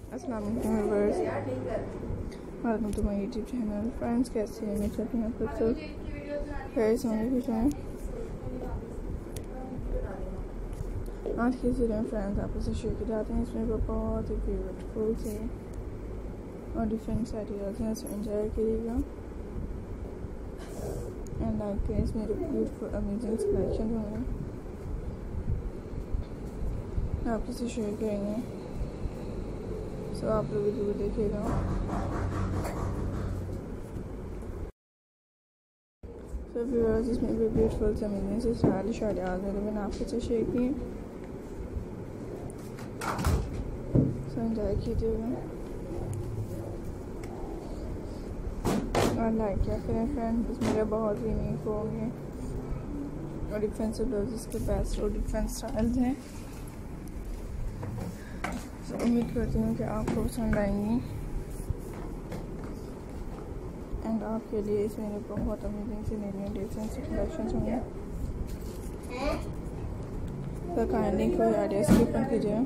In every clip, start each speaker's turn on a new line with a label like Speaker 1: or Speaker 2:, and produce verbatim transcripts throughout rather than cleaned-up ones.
Speaker 1: अस्सलाम वालेकुम viewers, welcome to my YouTube channel. Friends, कैसे हैं? मैं चाहती हूँ आप लोग सब खैर से होंगे, खुश हैं। आज की वीडियो में फ्रेंड्स आप उसे शेयर कर जाते हैं। इसमें बहुत ही ब्यूटीफुल से और डिफरेंट आइडियाज हैं, इसमें एंजॉय करिएगा एंड लाइक करें। इसमें ब्यूटीफुल अमेजिंग कलेक्शन होंगे, आप इसे शेयर करेंगे, सो आप लोग वीडियो देखिएगा। सो व्यूअर्स, इसमें भी ब्यूटीफुल से अमेजिंग से स्टाइलिश आइडियाज हैं, तो मैंने आपके साथ शेयर किए, सो एंजॉय कीजिएगा और लाइक क्या करें फ्रेंड्स। इसमें बहुत ही यूनिक होंगे और डिफरेंट से ब्लाउजेस के बेस्ट और डिफरेंट स्टाइल्स हैं। so, उम्मीद करती हूँ कि आपको पसंद आएंगी एंड आपके लिए इसमें बहुत अमेजिंग से नई नई डिफरेंट से कलेक्शन होंगे। तो काइंडली कोई आइडिया स्किप मत कीजिए।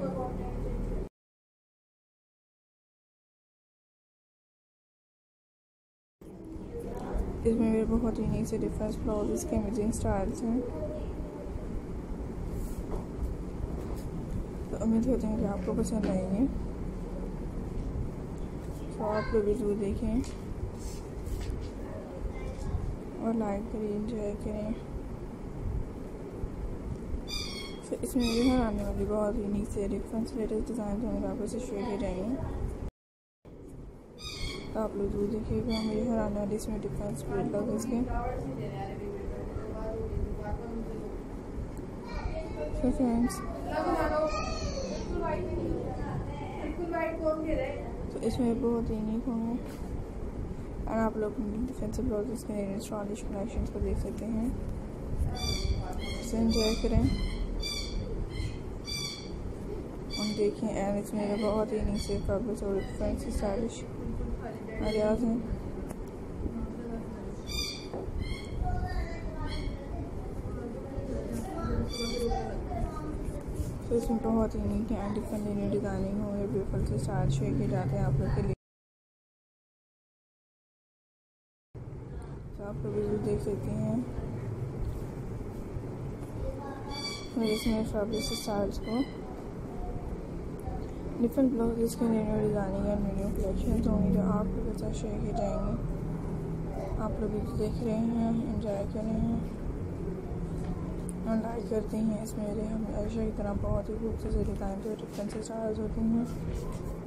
Speaker 1: इसमें भी बहुत यूनिक से डिफरेंट ब्लाउजेस के अमेजिंग स्टाइल्स हैं, तो उम्मीद करती हूँ कि आपको पसंद आएंगे। तो आप लोग वीडियो देखें और लाइक करें, एंजॉय करें। तो इसमें भी हर आने वाली बहुत यूनिक से डिफरेंट लेटेस्ट डिज़ाइन होंगे, आपको इसे शेयर किए जाएंगे, तो आप लोग जरूर देखिएगा। मेरे हर आने वाली इसमें डिफरेंट स्प्रेड ब्लाउजेस के तो फ्रेंड्स, तो इसमें बहुत यूनिक होंगे और आप लोग डिफरेंट ब्लाउजेस के नए स्टाइलिश कलेक्शंस को देख सकते हैं, इसे एंजॉय करें और देखें। एंड इसमें बहुत यूनिक से फैब्रिक्स और डिफरेंट से स्टाइलिश आइडियाज हैं। तो इसमें बहुत unique and different unique designing होंगे, ब्यूटीफुल से स्टाइल शेयर किए जाते हैं आप लोग के लिए, तो आप लोग भी देख सकते हैं। तो इसमें फैब्रिक स्टाइल्स को डिफरेंट ब्लाउजेस के न्यू न्यू डिज़ाइनिंग और न्यू न्यू कलेक्शन होंगे, जो आप लोग के साथ शेयर किए जाएंगे। आप लोग भी देख रहे हैं, एंजॉय कर रहे हैं और लाइक करते हैं। इसमें हमें हमेशा की तरह बहुत ही खूबसूरत डिज़ाइन जो डिफरेंट स्टाइल्स होती हैं,